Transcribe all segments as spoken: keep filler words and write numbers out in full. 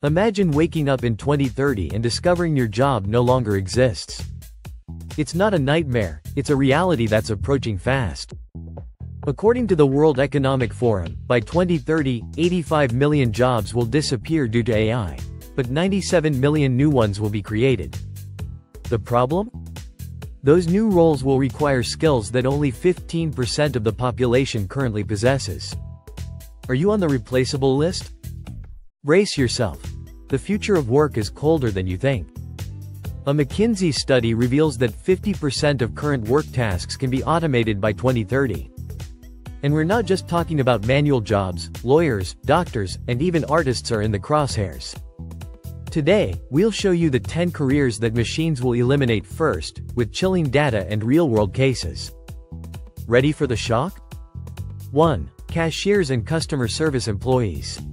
Imagine waking up in twenty thirty and discovering your job no longer exists. It's not a nightmare, it's a reality that's approaching fast. According to the World Economic Forum, by twenty thirty, eighty-five million jobs will disappear due to A I, but ninety-seven million new ones will be created. The problem? Those new roles will require skills that only fifteen percent of the population currently possesses. Are you on the replaceable list? Brace yourself. The future of work is colder than you think. A McKinsey study reveals that fifty percent of current work tasks can be automated by twenty thirty. And we're not just talking about manual jobs. Lawyers, doctors, and even artists are in the crosshairs. Today, we'll show you the ten careers that machines will eliminate first, with chilling data and real-world cases. Ready for the shock? one. Cashiers and customer service employees.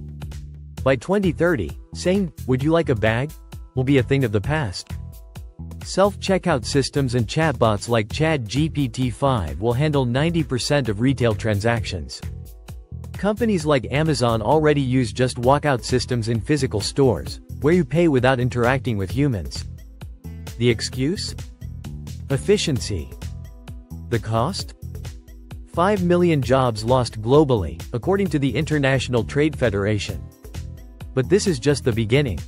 By twenty thirty, saying, "Would you like a bag?" will be a thing of the past. Self-checkout systems and chatbots like Chat G P T five will handle ninety percent of retail transactions. Companies like Amazon already use just walkout systems in physical stores, where you pay without interacting with humans. The excuse? Efficiency. The cost? five million jobs lost globally, according to the International Trade Federation. But this is just the beginning.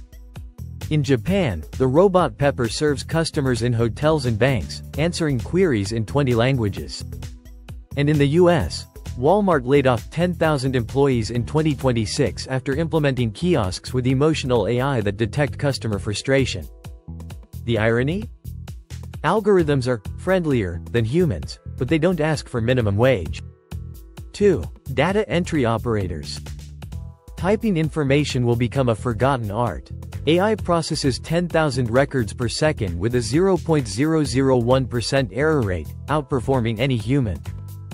In Japan, the robot Pepper serves customers in hotels and banks, answering queries in twenty languages. And in the U S, Walmart laid off ten thousand employees in twenty twenty-six after implementing kiosks with emotional A I that detect customer frustration. The irony? Algorithms are friendlier than humans, but they don't ask for minimum wage. two. Data entry operators. Typing information will become a forgotten art. A I processes ten thousand records per second with a zero point zero zero one percent error rate, outperforming any human.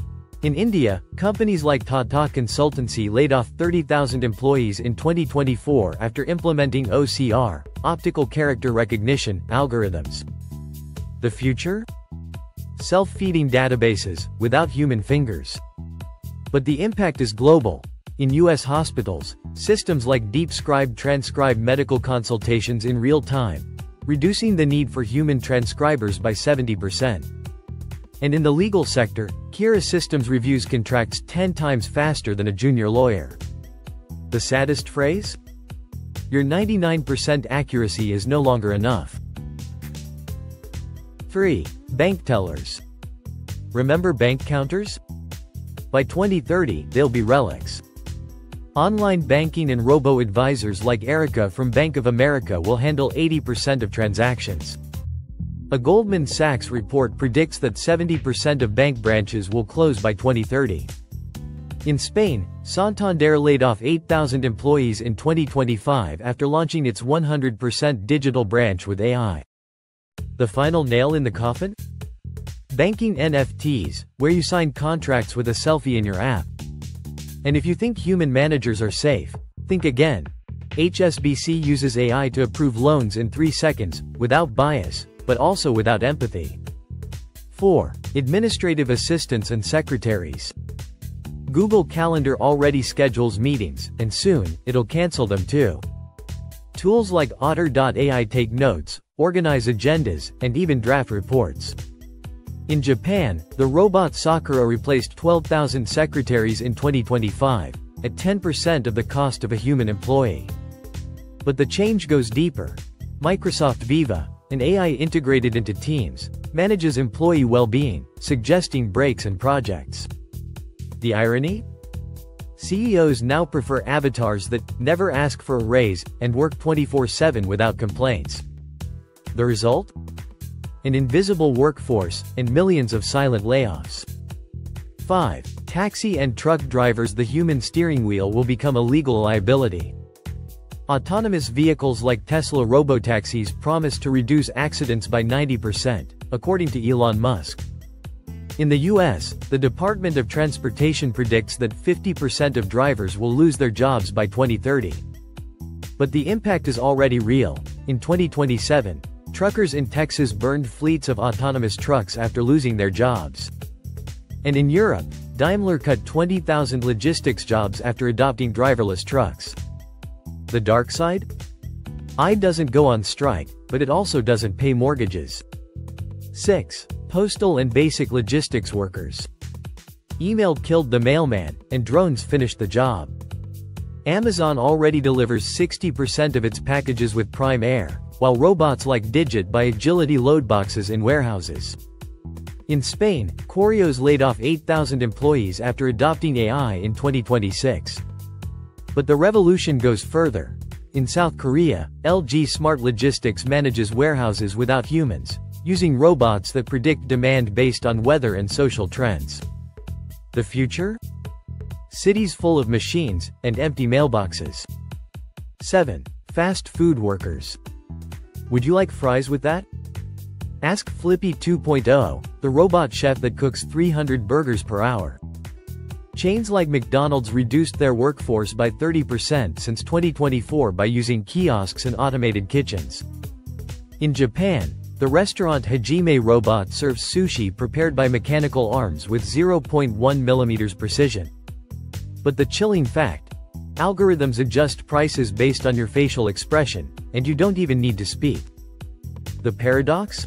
In India, companies like Tata Consultancy laid off thirty thousand employees in twenty twenty-four after implementing O C R, optical character recognition, algorithms. The future? Self-feeding databases, without human fingers. But the impact is global. In U S hospitals, systems like DeepScribe transcribe medical consultations in real time, reducing the need for human transcribers by seventy percent. And in the legal sector, Kira Systems reviews contracts ten times faster than a junior lawyer. The saddest phrase? Your ninety-nine percent accuracy is no longer enough. three. Bank tellers. Remember bank counters? By twenty thirty, they'll be relics. Online banking and robo-advisors like Erica from Bank of America will handle eighty percent of transactions. A Goldman Sachs report predicts that seventy percent of bank branches will close by twenty thirty. In Spain, Santander laid off eight thousand employees in twenty twenty-five after launching its one hundred percent digital branch with A I. The final nail in the coffin? Banking N F Ts, where you sign contracts with a selfie in your app. And if you think human managers are safe, think again. H S B C uses A I to approve loans in three seconds, without bias, but also without empathy. four. Administrative assistants and secretaries. Google Calendar already schedules meetings, and soon, it'll cancel them too. Tools like Otter dot A I take notes, organize agendas, and even draft reports. In Japan, the robot Sakura replaced twelve thousand secretaries in twenty twenty-five, at ten percent of the cost of a human employee. But the change goes deeper. Microsoft Viva, an A I integrated into Teams, manages employee well-being, suggesting breaks and projects. The irony? C E Os now prefer avatars that never ask for a raise and work twenty-four seven without complaints. The result? An invisible workforce, and millions of silent layoffs. five. Taxi and truck drivers. The human steering wheel will become a legal liability. Autonomous vehicles like Tesla robotaxis promise to reduce accidents by ninety percent, according to Elon Musk. In the U S, the Department of Transportation predicts that fifty percent of drivers will lose their jobs by twenty thirty. But the impact is already real. In twenty twenty-seven, truckers in Texas burned fleets of autonomous trucks after losing their jobs. And in Europe, Daimler cut twenty thousand logistics jobs after adopting driverless trucks. The dark side? A I doesn't go on strike, but it also doesn't pay mortgages. six. Postal and basic logistics workers. Email killed the mailman, and drones finished the job. Amazon already delivers sixty percent of its packages with Prime Air, while robots like Digit buy Agility load boxes in warehouses. In Spain, Correos laid off eight thousand employees after adopting A I in twenty twenty-six. But the revolution goes further. In South Korea, L G Smart Logistics manages warehouses without humans, using robots that predict demand based on weather and social trends. The future? Cities full of machines, and empty mailboxes. seven. Fast food workers. Would you like fries with that? Ask Flippy two point oh, the robot chef that cooks three hundred burgers per hour. Chains like McDonald's reduced their workforce by thirty percent since twenty twenty-four by using kiosks and automated kitchens. In Japan, the restaurant Hajime robot serves sushi prepared by mechanical arms with zero point one millimeters precision. But the chilling fact: algorithms adjust prices based on your facial expression, and you don't even need to speak. The paradox?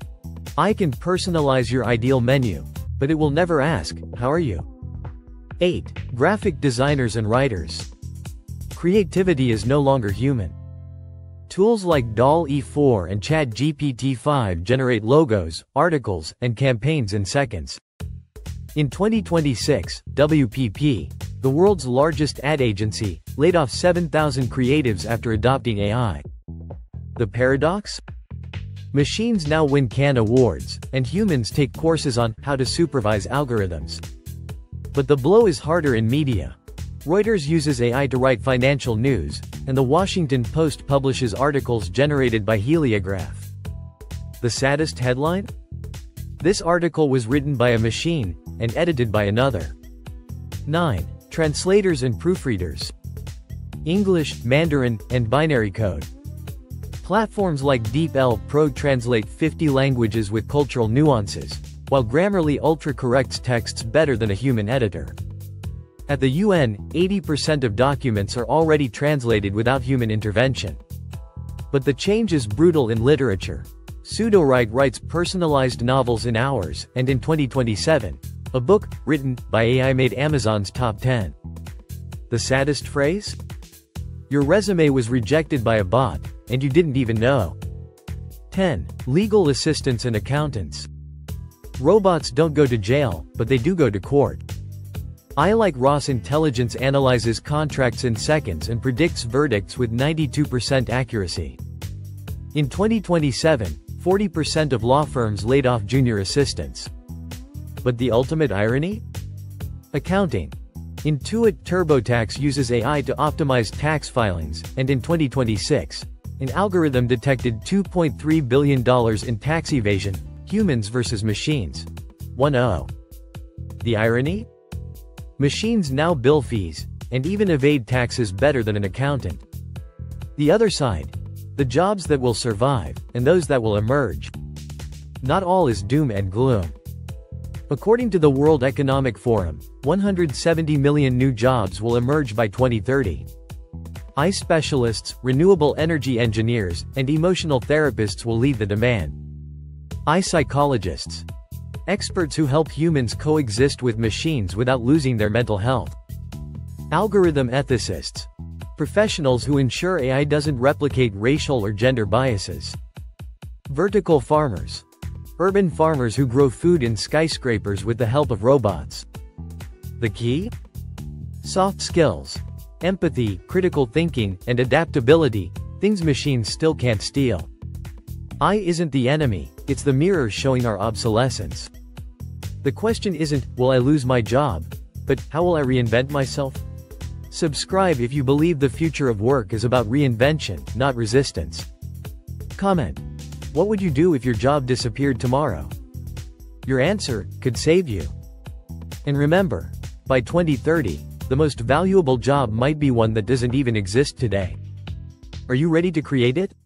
I can personalize your ideal menu, but it will never ask, "How are you?" eight. Graphic designers and writers. Creativity is no longer human. Tools like D A L L-E four and Chat G P T five generate logos, articles, and campaigns in seconds. In twenty twenty-six, W P P, the world's largest ad agency, laid off seven thousand creatives after adopting A I. The paradox? Machines now win Cannes Awards, and humans take courses on how to supervise algorithms. But the blow is harder in media. Reuters uses A I to write financial news, and The Washington Post publishes articles generated by Heliograph. The saddest headline? This article was written by a machine, and edited by another. nine. Translators and proofreaders. English, Mandarin, and binary code. Platforms like DeepL Pro translate fifty languages with cultural nuances, while Grammarly ultra-corrects texts better than a human editor. At the U N, eighty percent of documents are already translated without human intervention. But the change is brutal in literature. Pseudowrite writes personalized novels in hours, and in twenty twenty-seven, a book, written by A I made Amazon's top ten. The saddest phrase? Your resume was rejected by a bot, and you didn't even know. ten. Legal assistants and accountants. Robots don't go to jail, but they do go to court. I like Ross Intelligence analyzes contracts in seconds and predicts verdicts with ninety-two percent accuracy. In twenty twenty-seven, forty percent of law firms laid off junior assistants. But the ultimate irony? Accounting. Intuit TurboTax uses A I to optimize tax filings, and in twenty twenty-six, an algorithm detected two point three billion dollars in tax evasion. Humans versus machines. one oh. The irony? Machines now bill fees, and even evade taxes better than an accountant. The other side. The jobs that will survive, and those that will emerge. Not all is doom and gloom. According to the World Economic Forum, one hundred seventy million new jobs will emerge by twenty thirty. I specialists, renewable energy engineers, and emotional therapists will lead the demand. I psychologists. Experts who help humans coexist with machines without losing their mental health. Algorithm ethicists. Professionals who ensure A I doesn't replicate racial or gender biases. Vertical farmers. Urban farmers who grow food in skyscrapers with the help of robots. The key? Soft skills. Empathy, critical thinking, and adaptability, things machines still can't steal. I isn't the enemy, it's the mirror showing our obsolescence. The question isn't, will I lose my job? But, how will I reinvent myself? Subscribe if you believe the future of work is about reinvention, not resistance. Comment. What would you do if your job disappeared tomorrow? Your answer could save you. And remember, by twenty thirty, the most valuable job might be one that doesn't even exist today. Are you ready to create it?